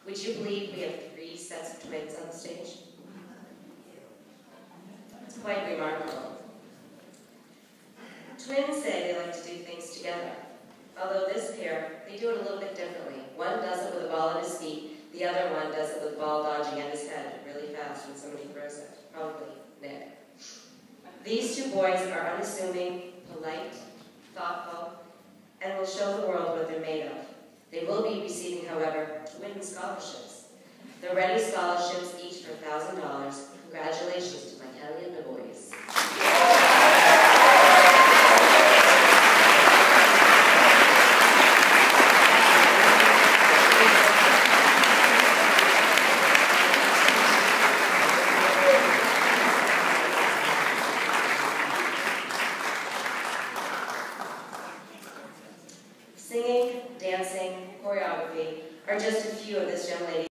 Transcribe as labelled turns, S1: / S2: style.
S1: Would you believe we have 3 sets of twins on the stage? It's quite remarkable. Twins say they like to do things together. Although this pair, they do it a little bit differently. One does it with a ball at his feet, the other one does it with a ball dodging at his head really fast when somebody throws it. Probably Nick. These 2 boys are unassuming, polite, thoughtful, and will show the world what they're made of. They will be receiving, however, twin scholarships. The Ready scholarships, each for $1,000. Congratulations to my Kelly and the boys. Singing, dancing, choreography are just a few of this young lady's